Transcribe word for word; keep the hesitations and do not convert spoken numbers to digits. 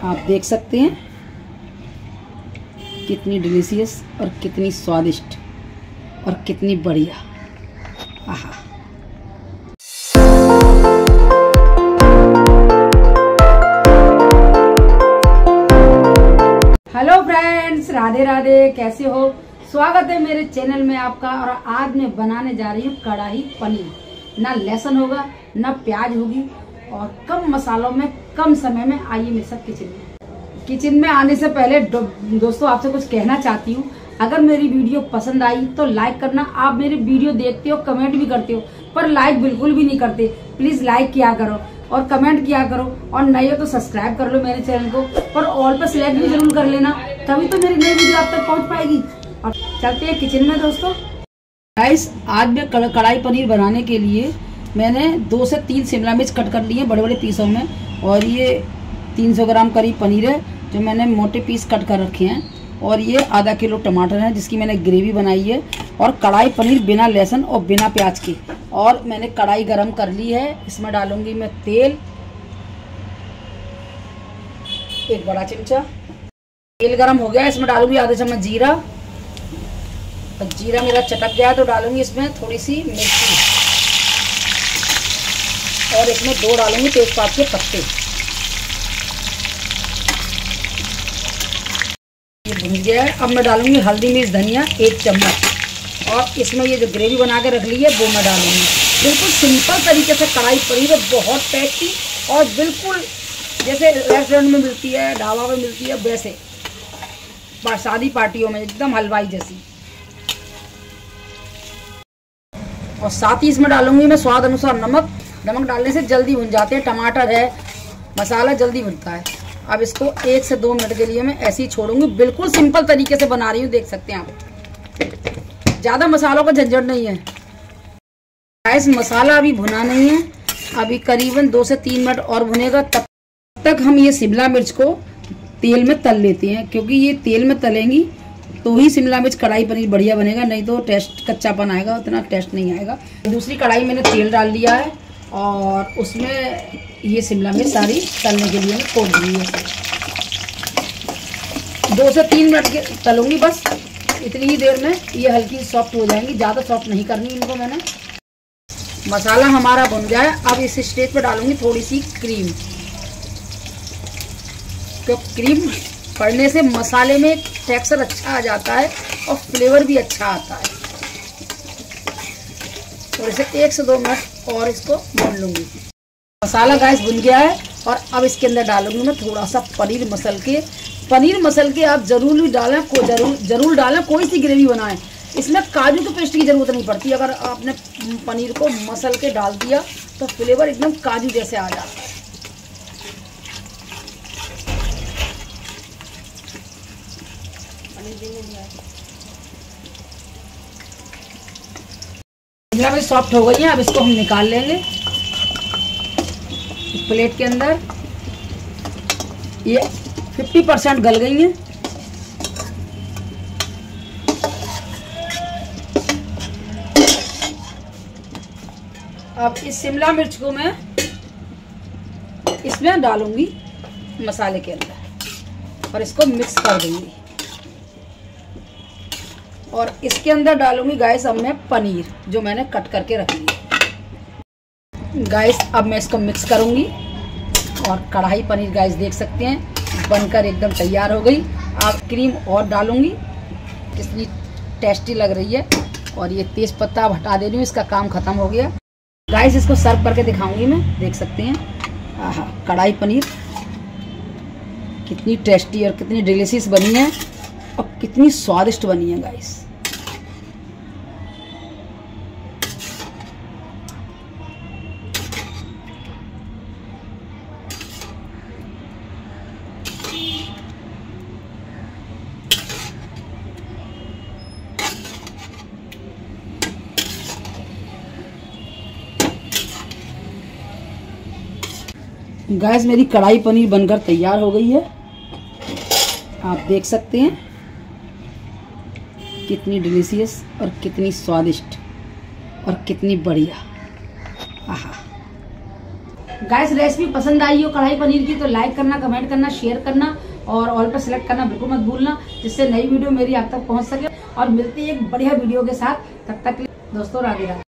आप देख सकते हैं कितनी डिलीशियस और कितनी स्वादिष्ट और कितनी बढ़िया। आहा। हेलो फ्रेंड्स, राधे राधे, कैसे हो? स्वागत है मेरे चैनल में आपका। और आज मैं बनाने जा रही हूँ कढ़ाई पनीर। ना लहसुन होगा, ना प्याज होगी, और कम मसालों में कम समय में। आइए मेरे साथ किचन में। किचन में आने से पहले दो, दोस्तों आपसे कुछ कहना चाहती हूँ। अगर मेरी वीडियो पसंद आई तो लाइक करना। आप मेरी वीडियो देखते हो, कमेंट भी करते हो, पर लाइक बिल्कुल भी नहीं करते। प्लीज लाइक किया करो और कमेंट किया करो, और नए हो तो सब्सक्राइब कर लो मेरे चैनल को, और ऑल पर सिलेक्ट भी जरूर कर लेना, तभी तो मेरी नई वीडियो आप तक पहुंच पाएगी। और चलते हैं किचन में दोस्तों। गाइस, आज मैं कढ़ाई पनीर बनाने के लिए मैंने दो से तीन शिमला मिर्च कट कर लिए बड़े बड़े पीसों में, और ये तीन सौ ग्राम करीब पनीर है जो मैंने मोटे पीस कट कर रखे हैं, और ये आधा किलो टमाटर है जिसकी मैंने ग्रेवी बनाई है, और कढ़ाई पनीर बिना लहसुन और बिना प्याज की। और मैंने कढ़ाई गरम कर ली है, इसमें डालूंगी मैं तेल, एक बड़ा चमचा। तेल गरम हो गया, इसमें डालूंगी आधा चम्मच जीरा, और जीरा मेरा चटक गया तो डालूंगी इसमें थोड़ी सी मिर्ची, और इसमें दो डालूंगी तेजपात के पत्ते। ये भुन गया है। अब मैं डालूंगी हल्दी मिर्च धनिया एक चम्मच, और इसमें ये जो ग्रेवी बना के रख ली है वो मैं डालूंगी। बिल्कुल सिंपल तरीके से कढ़ाई पनीर, बहुत टेस्टी, और बिल्कुल जैसे रेस्टोरेंट में मिलती है, ढाबा में मिलती है, वैसे शादी पार्टियों में एकदम हलवाई जैसी। और साथ ही इसमें डालूंगी मैं स्वाद अनुसार नमक। नमक डालने से जल्दी भुन जाते हैं, टमाटर है, मसाला जल्दी भुनता है। अब इसको एक से दो मिनट के लिए मैं ऐसे ही छोड़ूंगी। बिल्कुल सिंपल तरीके से बना रही हूँ, देख सकते हैं आप। ज़्यादा मसालों का झंझट नहीं है। गाइस, मसाला अभी भुना नहीं है, अभी करीबन दो से तीन मिनट और भुनेगा। तब तक हम ये शिमला मिर्च को तेल में तल लेते हैं, क्योंकि ये तेल में तलेंगी तो ही शिमला मिर्च कढ़ाई पनीर बढ़िया बनेगा, नहीं तो टेस्ट कच्चापन आएगा, उतना टेस्ट नहीं आएगा। दूसरी कढ़ाई मैंने तेल डाल दिया है, और उसमें ये शिमला मिर्च सारी तलने के लिए मैं खोल दी है। दो से तीन मिनट के तलूंगी बस, इतनी ही देर में ये हल्की सॉफ्ट हो जाएंगी। ज़्यादा सॉफ्ट नहीं करनी इनको मैंने। मसाला हमारा भुन गया है। अब इस स्टेज पे डालूंगी थोड़ी सी क्रीम, क्योंकि क्रीम पड़ने से मसाले में टेक्सचर अच्छा आ जाता है और फ्लेवर भी अच्छा आता है। और इसे एक से दो मिनट और इसको भून लूंगी। मसाला गाइस भुन गया है, और अब इसके अंदर डालूंगी मैं थोड़ा सा पनीर मसल के। पनीर मसल के आप जरूर डालें, को जरूर जरूर डालें, कोई सी ग्रेवी बनाएं। इसमें काजू के पेस्ट की जरूरत नहीं पड़ती। अगर आपने पनीर को मसल के डाल दिया तो फ्लेवर एकदम काजू जैसे आ जाता है। शिमला मिर्च सॉफ्ट हो गई है, अब इसको हम निकाल लेंगे प्लेट के अंदर। ये पचास परसेंट गल गई है। अब इस शिमला मिर्च को मैं इसमें डालूंगी मसाले के अंदर, और इसको मिक्स कर दूंगी। और इसके अंदर डालूंगी गाइस अब मैं पनीर जो मैंने कट करके रख ली है। गाइस, अब मैं इसको मिक्स करूंगी, और कढ़ाई पनीर गाइस देख सकते हैं बनकर एकदम तैयार हो गई। अब क्रीम और डालूंगी, कितनी टेस्टी लग रही है। और ये तेज पत्ता अब हटा दे रही हूँ, इसका काम खत्म हो गया। गाइस, इसको सर्व करके दिखाऊंगी मैं, देख सकते हैं। आहा, कढ़ाई पनीर कितनी टेस्टी और कितनी डिलीशियस बनी है, और कितनी स्वादिष्ट बनी है गाइस। गैस मेरी कढ़ाई पनीर बनकर तैयार हो गई है, आप देख सकते हैं कितनी डिलीशियस और कितनी स्वादिष्ट और कितनी बढ़िया। आहा। गाइस रेसिपी पसंद आई हो कढ़ाई पनीर की तो लाइक करना, कमेंट करना, शेयर करना और ऑल पर सिलेक्ट करना बिल्कुल मत भूलना, जिससे नई वीडियो मेरी आप तक पहुंच सके। और मिलती है एक बढ़िया वीडियो के साथ, तब तक दोस्तों राधे राधे।